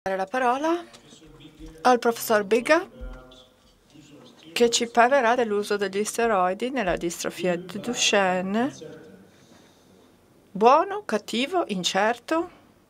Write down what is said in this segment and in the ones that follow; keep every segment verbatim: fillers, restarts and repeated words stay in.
La parola al professor Biga, che ci parlerà dell'uso degli steroidi nella distrofia di Duchenne. Buono, cattivo, incerto?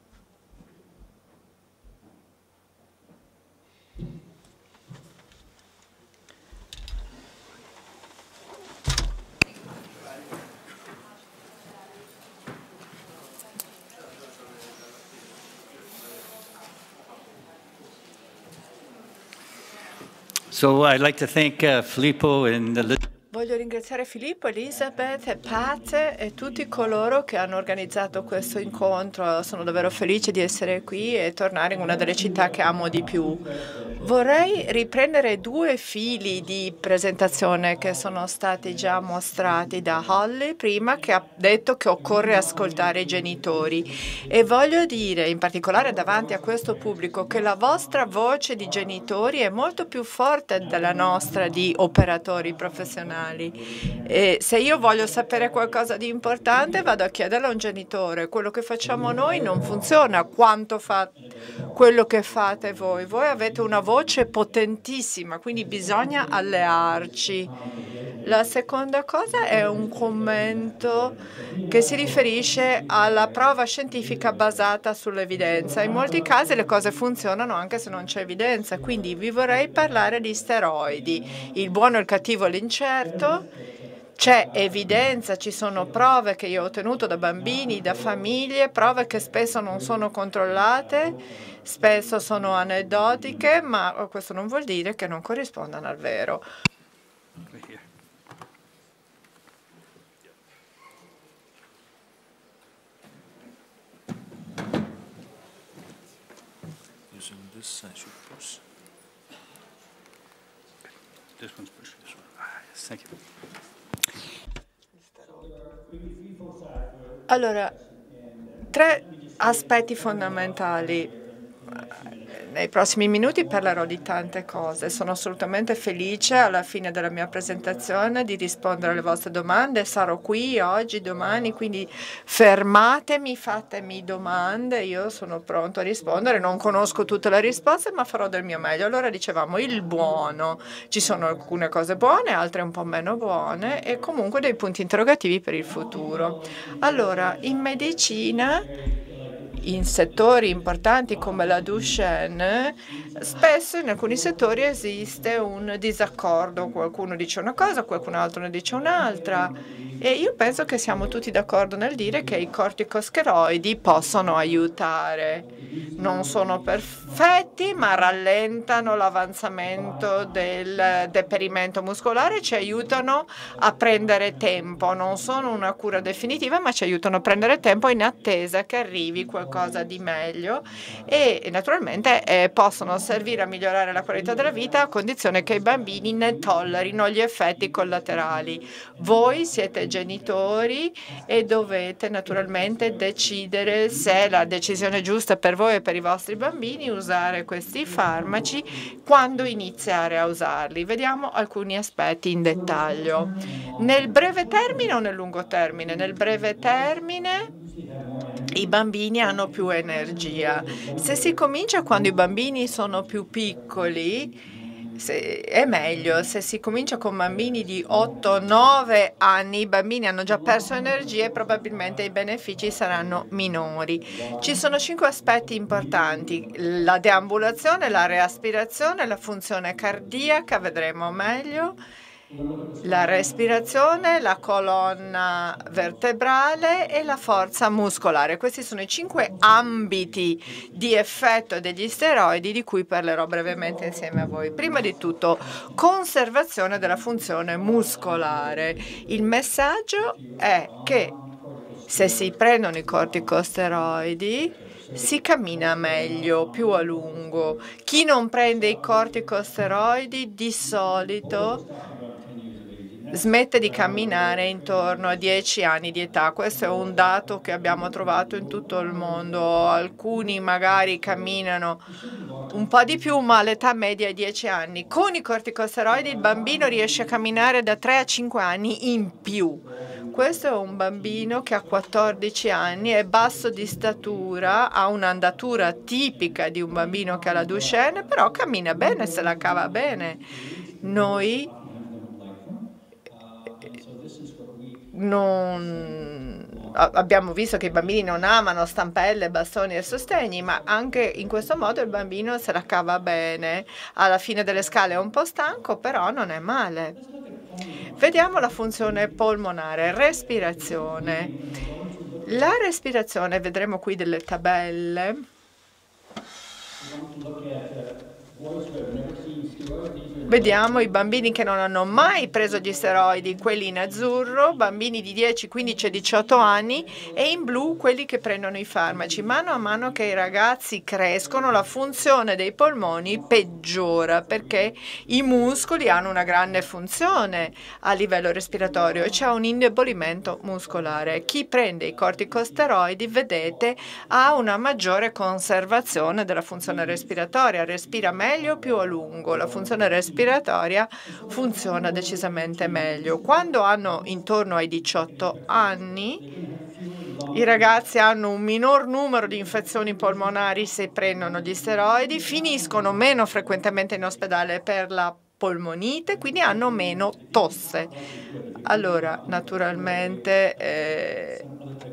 So I'd like to thank uh, Filippo and the Voglio ringraziare Filippo, Elisabeth e Pat e tutti coloro che hanno organizzato questo incontro. Sono davvero felice di essere qui e tornare in una delle città che amo di più. Vorrei riprendere due fili di presentazione che sono stati già mostrati da Holly prima, che ha detto che occorre ascoltare i genitori. E voglio dire, in particolare davanti a questo pubblico, che la vostra voce di genitori è molto più forte della nostra di operatori professionali. E se io voglio sapere qualcosa di importante, vado a chiederlo a un genitore. Quello che facciamo noi non funziona quanto fa quello che fate voi. Voi avete una voce potentissima, quindi bisogna allearci. La seconda cosa è un commento che si riferisce alla prova scientifica basata sull'evidenza. In molti casi le cose funzionano anche se non c'è evidenza, quindi vi vorrei parlare di steroidi, il buono, il cattivo, l'incerto. C'è evidenza, ci sono prove che io ho ottenuto da bambini, da famiglie, prove che spesso non sono controllate, spesso sono aneddotiche, ma questo non vuol dire che non corrispondano al vero. Using this, I should push. This one's pushing this one. Ah, yes, thank you. Allora, tre aspetti fondamentali. Nei prossimi minuti parlerò di tante cose. Sono assolutamente felice alla fine della mia presentazione di rispondere alle vostre domande. Sarò qui oggi, domani, quindi fermatemi, fatemi domande. Io sono pronto a rispondere. Non conosco tutte le risposte, ma farò del mio meglio. Allora dicevamo il buono. Ci sono alcune cose buone, altre un po' meno buone e comunque dei punti interrogativi per il futuro. Allora, in medicina, in settori importanti come la Duchenne, spesso in alcuni settori esiste un disaccordo, qualcuno dice una cosa, qualcun altro ne dice un'altra e io penso che siamo tutti d'accordo nel dire che i corticosteroidi possono aiutare. Non sono perfetti, ma rallentano l'avanzamento del deperimento muscolare, ci aiutano a prendere tempo. Non sono una cura definitiva, ma ci aiutano a prendere tempo in attesa che arrivi qualcosa di meglio e naturalmente eh, possono servire a migliorare la qualità della vita a condizione che i bambini ne tollerino gli effetti collaterali. Voi siete genitori e dovete naturalmente decidere se è la decisione giusta per voi e per i vostri bambini usare questi farmaci, quando iniziare a usarli. Vediamo alcuni aspetti in dettaglio. Nel breve termine o nel lungo termine? Nel breve termine i bambini hanno più energia. Se si comincia quando i bambini sono più piccoli, se, è meglio. Se si comincia con bambini di otto nove anni, i bambini hanno già perso energia e probabilmente i benefici saranno minori. Ci sono cinque aspetti importanti: la deambulazione, la reaspirazione, la funzione cardiaca, vedremo meglio, la respirazione, la colonna vertebrale e la forza muscolare. Questi sono i cinque ambiti di effetto degli steroidi di cui parlerò brevemente insieme a voi. Prima di tutto, conservazione della funzione muscolare. Il messaggio è che se si prendono i corticosteroidi si cammina meglio, più a lungo. Chi non prende i corticosteroidi di solito smette di camminare intorno a dieci anni di età. Questo è un dato che abbiamo trovato in tutto il mondo. Alcuni magari camminano un po' di più, ma l'età media è dieci anni. Con i corticosteroidi il bambino riesce a camminare da tre a cinque anni in più. Questo è un bambino che ha quattordici anni, è basso di statura, ha un'andatura tipica di un bambino che ha la Duchenne, però cammina bene, se la cava bene. Noi non abbiamo visto che i bambini non amano stampelle, bastoni e sostegni, ma anche in questo modo il bambino se la cava bene. Alla fine delle scale è un po' stanco, però non è male. Vediamo la funzione polmonare, respirazione. La respirazione, vedremo qui delle tabelle. Vediamo i bambini che non hanno mai preso gli steroidi, quelli in azzurro, bambini di dieci, quindici e diciotto anni, e in blu quelli che prendono i farmaci. Mano a mano che i ragazzi crescono, la funzione dei polmoni peggiora perché i muscoli hanno una grande funzione a livello respiratorio e c'è un indebolimento muscolare. Chi prende i corticosteroidi, vedete, ha una maggiore conservazione della funzione respiratoria, respira meglio più a lungo, la funzione respiratoria respiratoria funziona decisamente meglio. Quando hanno intorno ai diciotto anni, i ragazzi hanno un minor numero di infezioni polmonari se prendono gli steroidi, finiscono meno frequentemente in ospedale per la polmonite, quindi hanno meno tosse. Allora, naturalmente, eh,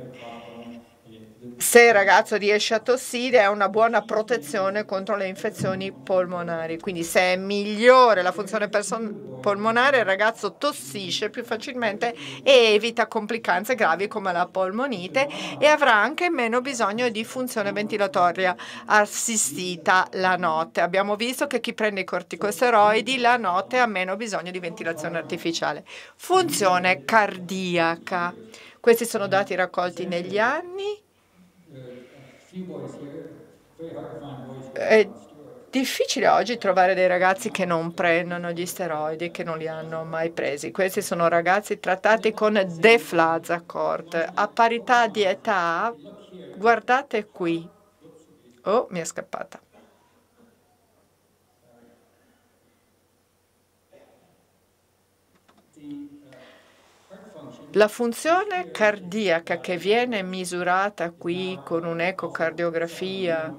se il ragazzo riesce a tossire è una buona protezione contro le infezioni polmonari, quindi se è migliore la funzione polmonare il ragazzo tossisce più facilmente e evita complicanze gravi come la polmonite e avrà anche meno bisogno di funzione ventilatoria assistita la notte. Abbiamo visto che chi prende i corticosteroidi la notte ha meno bisogno di ventilazione artificiale. Funzione cardiaca. Questi sono dati raccolti negli anni. È difficile oggi trovare dei ragazzi che non prendono gli steroidi, che non li hanno mai presi. Questi sono ragazzi trattati con Deflazacort. A parità di età, guardate qui. Oh, mi è scappata. La funzione cardiaca che viene misurata qui con un'ecocardiografia,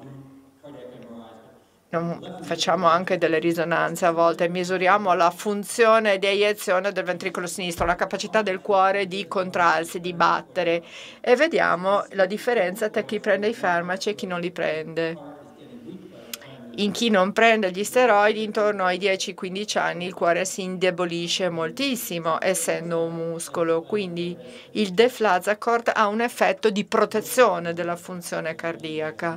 non, facciamo anche delle risonanze a volte, misuriamo la funzione di eiezione del ventricolo sinistro, la capacità del cuore di contrarsi, di battere e vediamo la differenza tra chi prende i farmaci e chi non li prende. In chi non prende gli steroidi, intorno ai dieci quindici anni, il cuore si indebolisce moltissimo, essendo un muscolo. Quindi il Deflazacort ha un effetto di protezione della funzione cardiaca.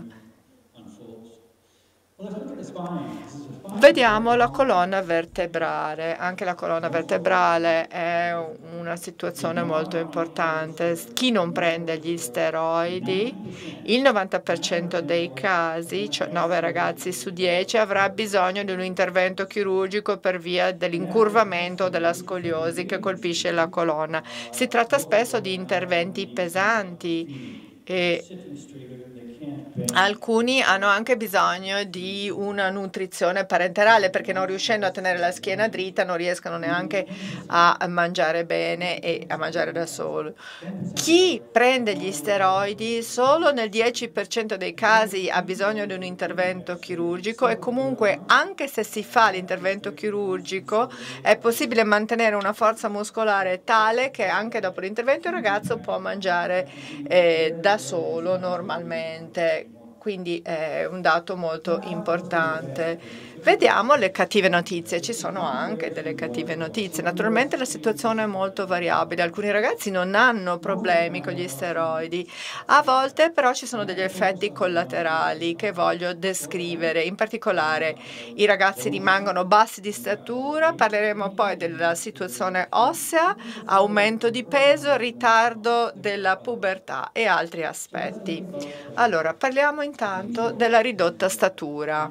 Vediamo la colonna vertebrale. Anche la colonna vertebrale è una situazione molto importante. Chi non prende gli steroidi, il novanta per cento dei casi, cioè nove ragazzi su dieci, avrà bisogno di un intervento chirurgico per via dell'incurvamento della scoliosi che colpisce la colonna. Si tratta spesso di interventi pesanti e alcuni hanno anche bisogno di una nutrizione parenterale perché non riuscendo a tenere la schiena dritta non riescono neanche a mangiare bene e a mangiare da solo. Chi prende gli steroidi solo nel dieci per cento dei casi ha bisogno di un intervento chirurgico e comunque anche se si fa l'intervento chirurgico è possibile mantenere una forza muscolare tale che anche dopo l'intervento il ragazzo può mangiare eh, da solo normalmente. Quindi è un dato molto importante. Vediamo le cattive notizie. Ci sono anche delle cattive notizie. Naturalmente la situazione è molto variabile. Alcuni ragazzi non hanno problemi con gli steroidi. A volte però ci sono degli effetti collaterali che voglio descrivere. In particolare i ragazzi rimangono bassi di statura. Parleremo poi della situazione ossea, aumento di peso, ritardo della pubertà e altri aspetti. Allora, parliamo intanto della ridotta statura.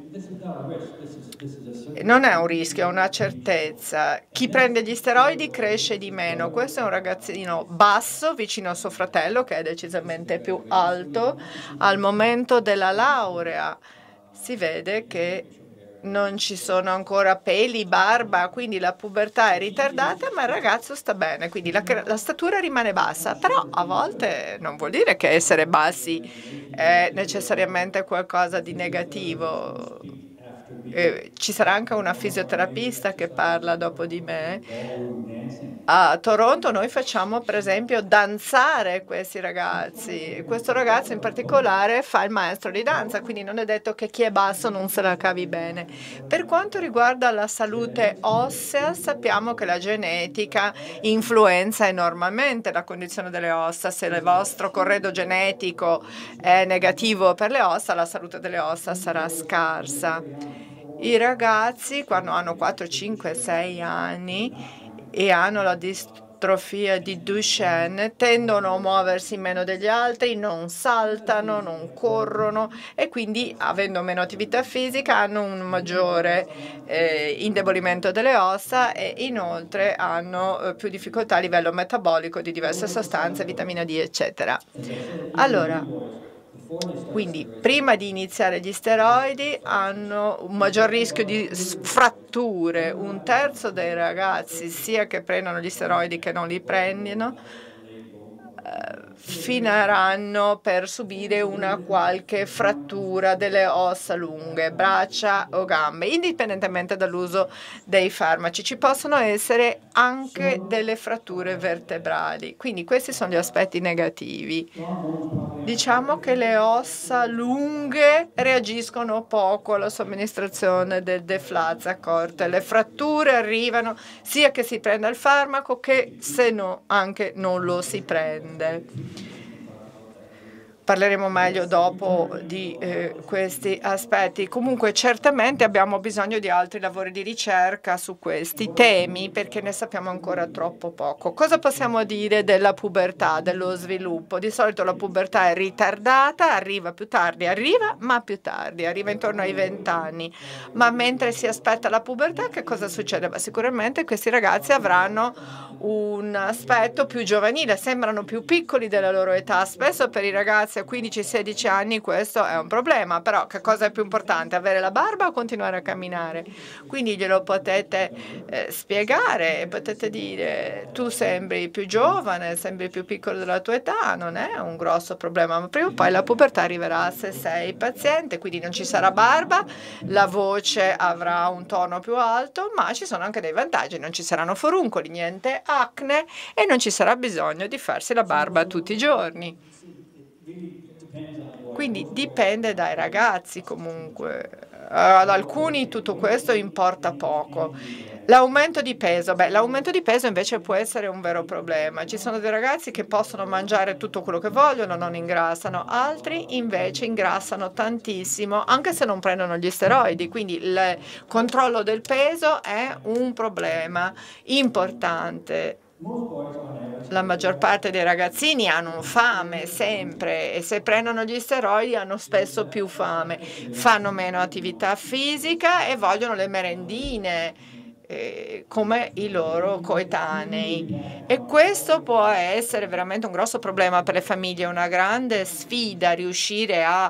Non è un rischio, è una certezza. Chi prende gli steroidi cresce di meno. Questo è un ragazzino basso, vicino a suo fratello, che è decisamente più alto. Al momento della laurea si vede che non ci sono ancora peli, barba, quindi la pubertà è ritardata, ma il ragazzo sta bene, quindi la, la statura rimane bassa, però a volte non vuol dire che essere bassi è necessariamente qualcosa di negativo. Eh, ci sarà anche una fisioterapista che parla dopo di me. A Toronto noi facciamo per esempio danzare questi ragazzi. Questo ragazzo in particolare fa il maestro di danza, quindi non è detto che chi è basso non se la cavi bene. Per quanto riguarda la salute ossea, sappiamo che la genetica influenza enormemente la condizione delle ossa. Se il vostro corredo genetico è negativo per le ossa, la salute delle ossa sarà scarsa. I ragazzi, quando hanno quattro, cinque, sei anni e hanno la distrofia di Duchenne, tendono a muoversi meno degli altri, non saltano, non corrono e quindi, avendo meno attività fisica, hanno un maggiore eh, indebolimento delle ossa e inoltre hanno eh, più difficoltà a livello metabolico di diverse sostanze, vitamina D, eccetera. Allora, quindi prima di iniziare gli steroidi hanno un maggior rischio di fratture. Un terzo dei ragazzi, sia che prendono gli steroidi che non li prendono, eh, finiranno per subire una qualche frattura delle ossa lunghe, braccia o gambe, indipendentemente dall'uso dei farmaci. Ci possono essere anche delle fratture vertebrali. Quindi questi sono gli aspetti negativi. Diciamo che le ossa lunghe reagiscono poco alla somministrazione del Deflazacort. Le fratture arrivano sia che si prenda il farmaco che se no anche non lo si prende. Parleremo meglio dopo di eh, questi aspetti. Comunque certamente abbiamo bisogno di altri lavori di ricerca su questi temi perché ne sappiamo ancora troppo poco. Cosa possiamo dire della pubertà, dello sviluppo? Di solito la pubertà è ritardata, arriva più tardi, arriva ma più tardi, arriva intorno ai venti anni. Ma mentre si aspetta la pubertà che cosa succede? Beh, sicuramente questi ragazzi avranno un aspetto più giovanile, sembrano più piccoli della loro età. Spesso per i ragazzi a quindici sedici anni questo è un problema, però che cosa è più importante, avere la barba o continuare a camminare? Quindi glielo potete eh, spiegare e potete dire tu sembri più giovane, sembri più piccolo della tua età, non è un grosso problema, ma prima o poi la pubertà arriverà se sei paziente, quindi non ci sarà barba, la voce avrà un tono più alto, ma ci sono anche dei vantaggi, non ci saranno foruncoli, niente acne e non ci sarà bisogno di farsi la barba tutti i giorni. Quindi dipende dai ragazzi comunque. Ad alcuni tutto questo importa poco. L'aumento di peso, beh, l'aumento di peso invece può essere un vero problema. Ci sono dei ragazzi che possono mangiare tutto quello che vogliono, non ingrassano, altri invece ingrassano tantissimo, anche se non prendono gli steroidi. Quindi il controllo del peso è un problema importante. La maggior parte dei ragazzini hanno fame sempre e se prendono gli steroidi hanno spesso più fame, fanno meno attività fisica e vogliono le merendine eh, come i loro coetanei. E questo può essere veramente un grosso problema per le famiglie, una grande sfida riuscire a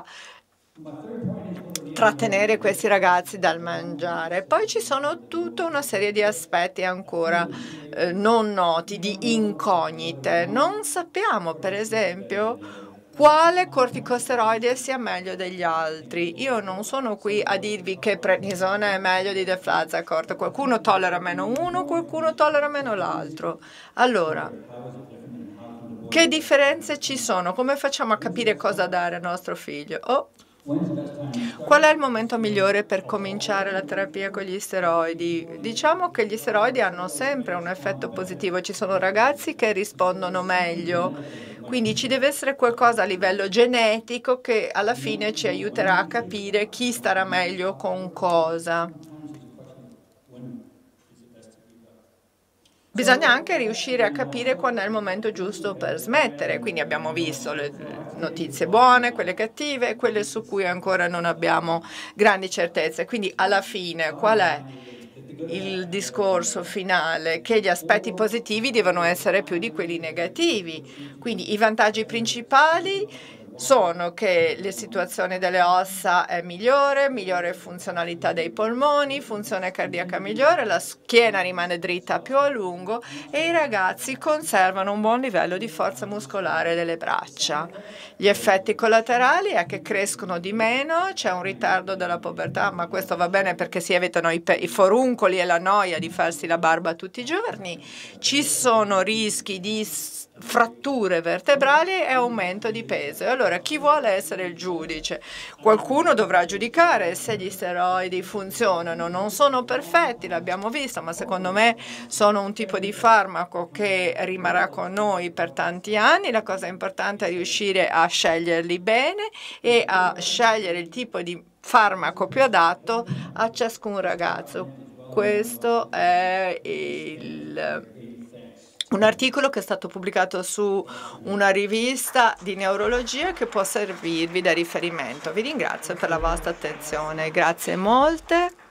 trattenere questi ragazzi dal mangiare. Poi ci sono tutta una serie di aspetti ancora eh, non noti, di incognite. Non sappiamo, per esempio, quale corticosteroide sia meglio degli altri. Io non sono qui a dirvi che prednisone è meglio di Deflazacort. Qualcuno tollera meno uno, qualcuno tollera meno l'altro. Allora, che differenze ci sono? Come facciamo a capire cosa dare al nostro figlio? Oh. Qual è il momento migliore per cominciare la terapia con gli steroidi? Diciamo che gli steroidi hanno sempre un effetto positivo. Ci sono ragazzi che rispondono meglio, quindi ci deve essere qualcosa a livello genetico che alla fine ci aiuterà a capire chi starà meglio con cosa. Bisogna anche riuscire a capire quando è il momento giusto per smettere, quindi abbiamo visto le notizie buone, quelle cattive e quelle su cui ancora non abbiamo grandi certezze. Quindi alla fine qual è il discorso finale? Che gli aspetti positivi devono essere più di quelli negativi. Quindi i vantaggi principali sono che la situazione delle ossa è migliore, migliore funzionalità dei polmoni, funzione cardiaca migliore, la schiena rimane dritta più a lungo e i ragazzi conservano un buon livello di forza muscolare delle braccia. Gli effetti collaterali è che crescono di meno, c'è un ritardo della pubertà, ma questo va bene perché si evitano i, i foruncoli e la noia di farsi la barba tutti i giorni. Ci sono rischi di fratture vertebrali e aumento di peso. E allora chi vuole essere il giudice? Qualcuno dovrà giudicare se gli steroidi funzionano. Non sono perfetti, l'abbiamo visto, ma secondo me sono un tipo di farmaco che rimarrà con noi per tanti anni. La cosa importante è riuscire a sceglierli bene e a scegliere il tipo di farmaco più adatto a ciascun ragazzo. Questo è il un articolo che è stato pubblicato su una rivista di neurologia che può servirvi da riferimento. Vi ringrazio per la vostra attenzione. Grazie molte.